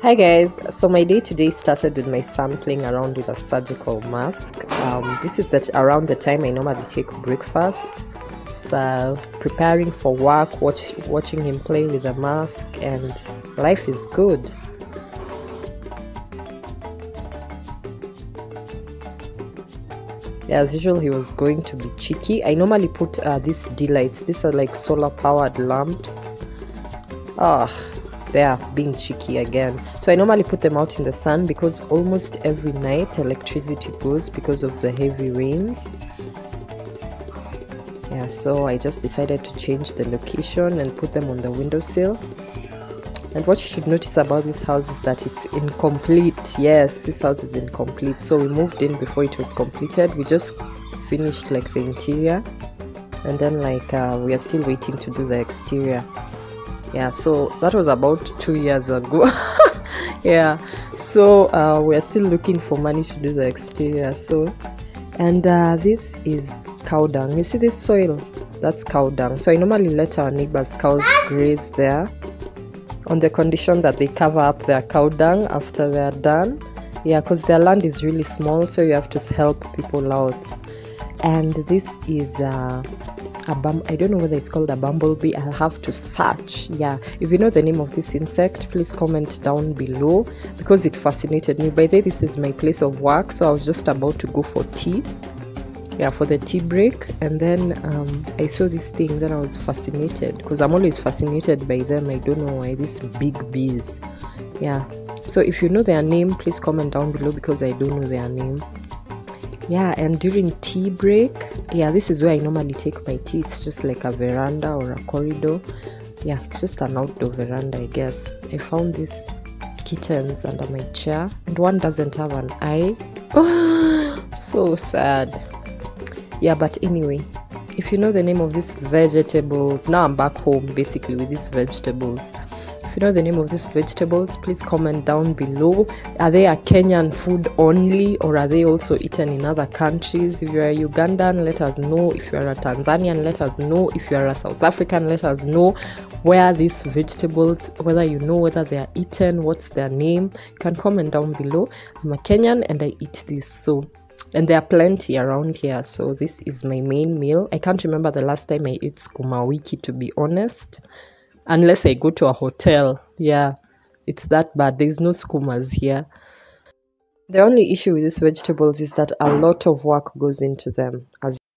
Hi guys, so my day today started with my son playing around with a surgical mask. This is around the time I normally take breakfast, so preparing for work, watching him play with the mask, and life is good. As usual, he was going to be cheeky. I normally put these D-lights. These are like solar powered lamps. They are being cheeky again. So I normally put them out in the sun because almost every night electricity goes because of the heavy rains. So I just decided to change the location and put them on the windowsill. And what you should notice about this house is that it's incomplete. Yes, this house is incomplete. So we moved in before it was completed. We just finished like the interior, and then we are still waiting to do the exterior. So that was about 2 years ago. So we are still looking for money to do the exterior. And this is cow dung. You see this soil? That's cow dung. So I normally let our neighbors' cows graze there, on the condition that they cover up their cow dung after they're done. Because their land is really small, so you have to help people out. And this is I don't know whether it's called a bumblebee. I'll have to search. If you know the name of this insect, please comment down below, because it fascinated me. By the way, this is my place of work, so I was just about to go for tea, for the tea break, and then I saw this thing. Then I was fascinated, because I'm always fascinated by them. I don't know why. These big bees. So if you know their name, please comment down below, because I don't know their name. And during tea break, this is where I normally take my tea. It's just like a veranda or a corridor. It's just an outdoor veranda, I guess. I found these kittens under my chair, and one doesn't have an eye. So sad. But anyway, if you know the name of these vegetables, now I'm back home basically with these vegetables. If you know the name of these vegetables, please comment down below. Are they a Kenyan food only, or are they also eaten in other countries? If you're a Ugandan, let us know. If you're a Tanzanian, let us know. If you're a South African, let us know where these vegetables, whether you know whether they are eaten, what's their name. You can comment down below. I'm a Kenyan and I eat this, and there are plenty around here, so this is my main meal. I can't remember the last time I ate sukuma wiki, to be honest, unless I go to a hotel. It's that bad. There's no skumas here. The only issue with these vegetables is that a lot of work goes into them.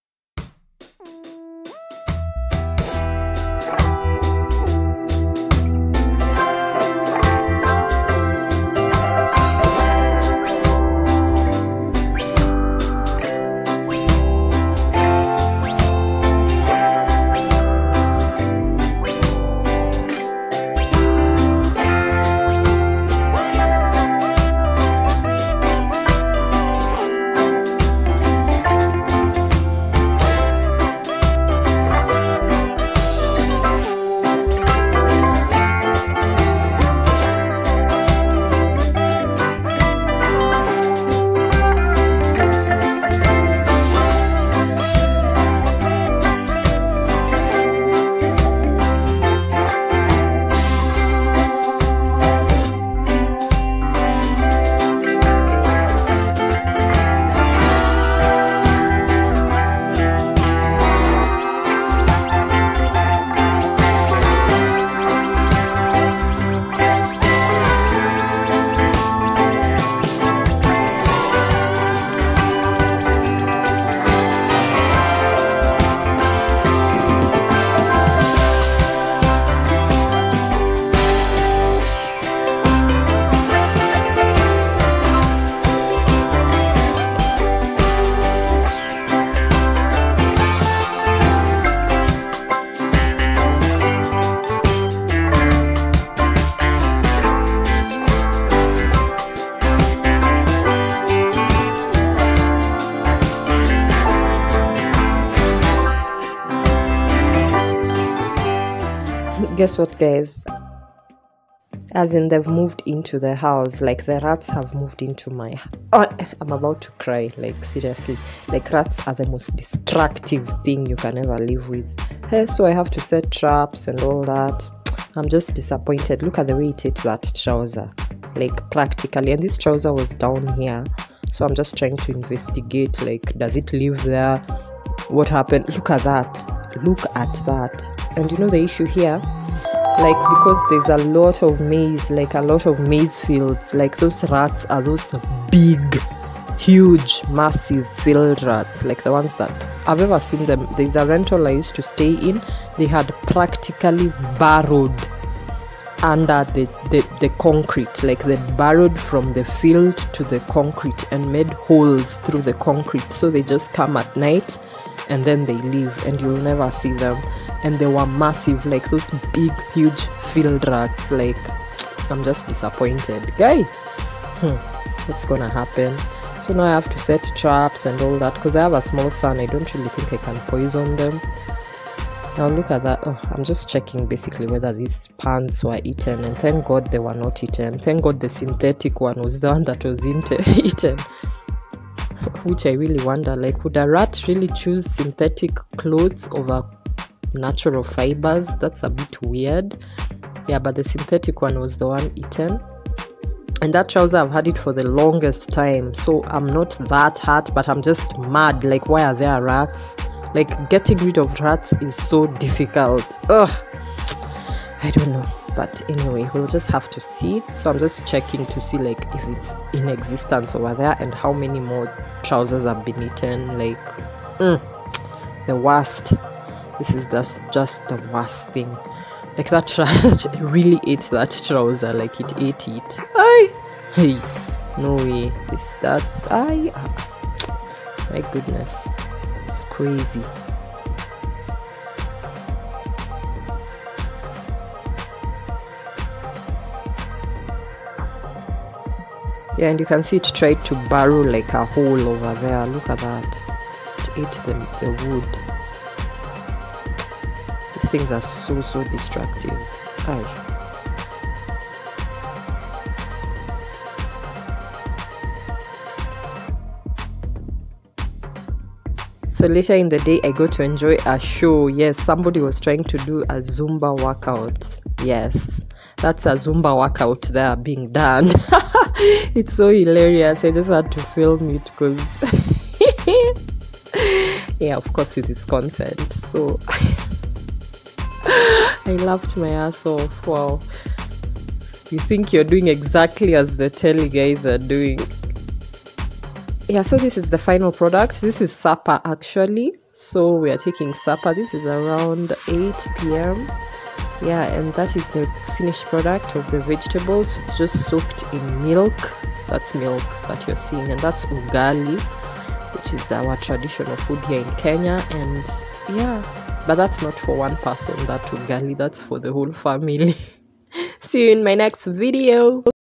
Guess what, guys? As in, they've moved into the house. Like, the rats have moved into my I'm about to cry, like, seriously. Like, rats are the most destructive thing you can ever live with. So I have to set traps and all that. I'm just disappointed. Look at the way it ate that trouser. like practically. And this trouser was down here, so I'm just trying to investigate, like, does it live there? What happened? Look at that. And you know the issue here, like, because there's a lot of maize, like a lot of maize fields, like those rats are those big, huge, massive field rats, like the ones that I've ever seen them. There's a rental I used to stay in. They had practically burrowed under the concrete, like they burrowed from the field to the concrete and made holes through the concrete. So they just come at night and then they leave, and you'll never see them. And they were massive, like those big, huge field rats. Like, I'm just disappointed, guy. What's gonna happen? So now I have to set traps and all that, because I have a small son. I don't really think I can poison them. Now look at that. Oh, I'm just checking basically whether these pans were eaten, and thank God they were not eaten. Thank God the synthetic one was the one that was eaten. Which I really wonder, like, would a rat really choose synthetic clothes over natural fibers? That's a bit weird. Yeah, but the synthetic one was the one eaten. And that trouser, I've had it for the longest time, so I'm not that hurt, but I'm just mad. Like, why are there rats? Like, getting rid of rats is so difficult. Ugh, I don't know. But anyway, we'll just have to see. So I'm just checking to see, like, if it's in existence over there and how many more trousers have been eaten. Like, the worst. This is just the worst thing. Like, that rat really ate that trouser. Like, it ate it. Hey, no way. My goodness, it's crazy. Yeah, and you can see it tried to burrow like a hole over there. Look at that. It ate the wood. These things are so destructive. So later in the day, I got to enjoy a show. Yes, somebody was trying to do a Zumba workout. Yes, that's a Zumba workout there being done. It's so hilarious. I just had to film it because yeah, of course, with his consent. So I laughed my ass off. Wow, you think you're doing exactly as the telly guys are doing. Yeah, so this is the final product. This is supper actually. So we are taking supper. This is around 8 p.m. Yeah, and that is the finished product of the vegetables. It's just soaked in milk. That's milk that you're seeing, and that's ugali, which is our traditional food here in Kenya. And yeah, but that's not for one person, that ugali, that's for the whole family. See you in my next video.